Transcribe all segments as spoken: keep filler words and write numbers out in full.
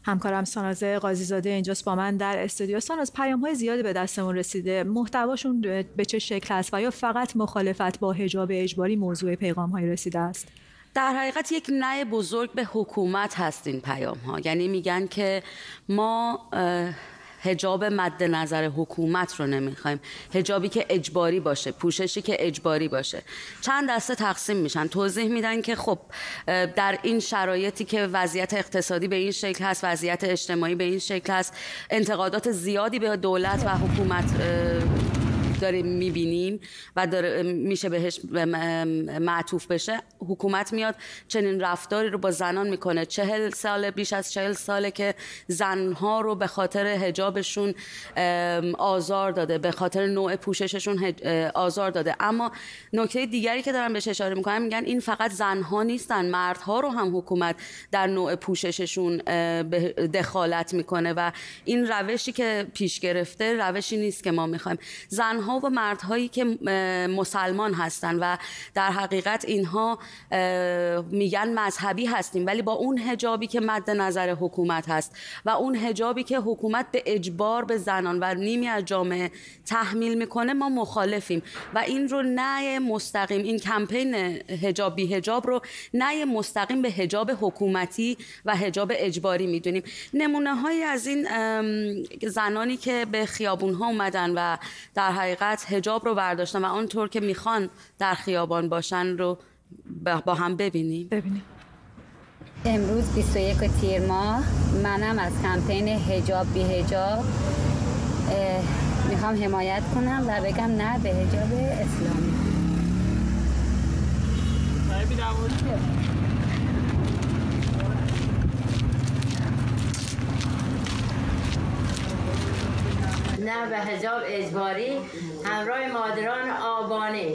همکارم ساناز قاضی‌زاده اینجاست با من در استودیو. ساناز، پیام‌های زیادی به دستمون رسیده، محتواشون به چه شکل است و یا فقط مخالفت با حجاب اجباری موضوع پیغام‌های رسیده است؟ در حقیقت یک نهی بزرگ به حکومت هست این پیام‌ها. یعنی میگن که ما حجاب مد نظر حکومت رو نمیخوایم، حجابی که اجباری باشه، پوششی که اجباری باشه. چند دسته تقسیم میشن، توضیح میدن که خب در این شرایطی که وضعیت اقتصادی به این شکل هست، وضعیت اجتماعی به این شکل هست، انتقادات زیادی به دولت و حکومت داریم میبینیم و داره میشه بهش معطوف بشه، حکومت میاد چنین رفتاری رو با زنان میکنه. چهل سال بیش از چهل ساله که زنها رو به خاطر حجابشون آزار داده، به خاطر نوع پوشششون آزار داده. اما نکته دیگری که دارن بهش اشاره میکنن، میگن این فقط زنها نیستن، مردها رو هم حکومت در نوع پوشششون دخالت میکنه و این روشی که پیش گرفته روشی نیست که ما میخوایم. زنها و مردهایی که مسلمان هستن و در حقیقت اینها میگن مذهبی هستیم، ولی با اون حجابی که مد نظر حکومت هست و اون حجابی که حکومت به اجبار به زنان و نیمی از جامعه تحمیل میکنه ما مخالفیم و این رو نهی مستقیم، این کمپین حجاب بی حجاب رو نهی مستقیم به حجاب حکومتی و حجاب اجباری میدونیم. نمونه هایی از این زنانی که به خیابون ها اومدن و در حقیقت حجاب رو برداشتن و اونطور که میخوان در خیابان باشن رو با هم ببینیم. ببینیم. امروز بیست و یک تیر ماه منم از کمپین حجاب بی حجاب میخوام حمایت کنم و بگم نه به حجاب اسلامی. نه به حجاب اجباری همراه مادران آبانی.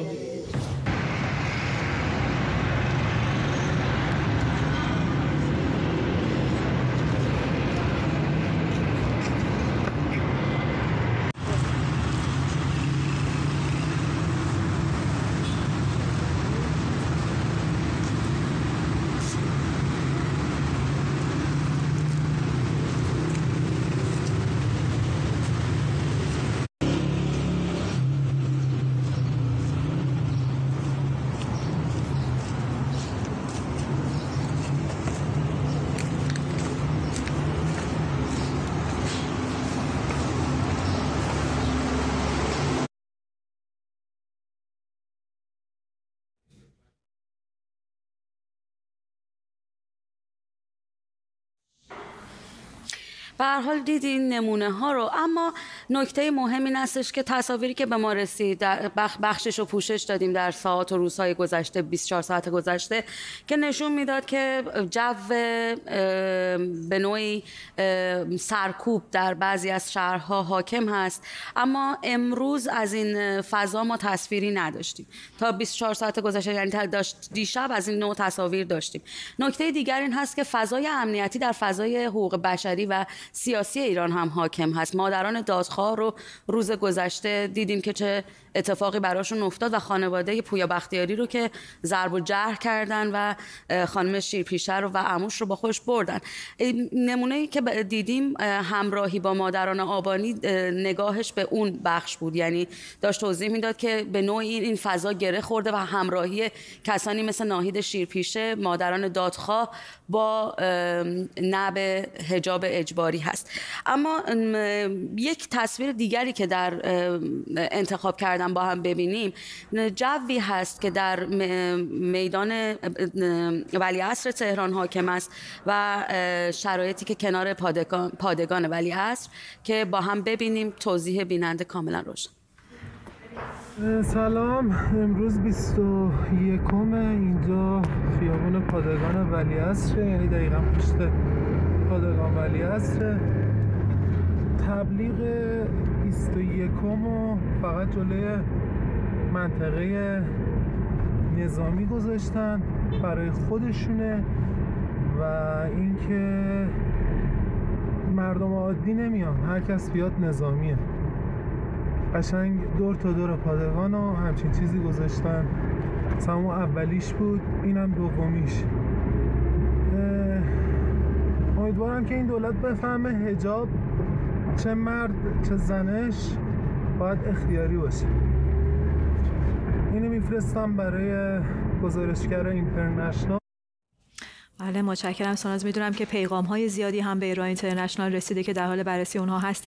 به هر حال دیدین نمونه ها رو. اما نکته مهم این هستش که تصاویری که به ما رسید، در بخشش رو پوشش دادیم در ساعات و روزهای گذشته، بیست و چهار ساعت گذشته، که نشون میداد که جو به نوعی سرکوب در بعضی از شهرها حاکم هست. اما امروز از این فضا ما تصویری نداشتیم. تا بیست و چهار ساعت گذشته، یعنی داشت دیشب، از این نوع تصاویر داشتیم. نکته دیگر این هست که فضای امنیتی در فضای حقوق بشری و سیاسی ایران هم حاکم هست. مادران دادخواه رو روز گذشته دیدیم که چه اتفاقی براشون افتاد و خانواده پویا بختیاری رو که ضرب و جرح کردن و خانم شیرپیشه رو و عموش رو با خودش بردن. نمونه‌ای که دیدیم همراهی با مادران آبانی نگاهش به اون بخش بود، یعنی داشت توضیح میداد که به نوعی این فضا گره خورده و همراهی کسانی مثل ناهید شیرپیشه، مادران دادخواه، با نه به حجاب اجباری هست. اما یک تصویر دیگری که در انتخاب کردم با هم ببینیم، جوی هست که در میدان ولیعصر تهران حاکم است و شرایطی که کنار پادگان, پادگان ولیعصر، که با هم ببینیم توضیح بیننده کاملا روشن. سلام، امروز بیست و یکم اینجا خیابان پادگان ولیعصر، یعنی دقیقا پشت پادگان ولیعصر. تبلیغ بیست و یکم و فقط جلوی منطقه نظامی گذاشتن برای خودشونه و اینکه مردم عادی نمیان، هر کس بیاد نظامیه. قشنگ دور تا دور پادگان و همچین چیزی گذاشتن. سمو اولیش بود، اینم دومیش. امیدوارم که این دولت بفهمه حجاب چه مرد چه زنش باید اختیاری باشه. اینو میفرستم برای گزارشگر اینترنشنال. بله متشکرم ساناز. میدونم که پیغام های زیادی هم به ایران اینترنشنال رسیده که در حال بررسی اونها هست.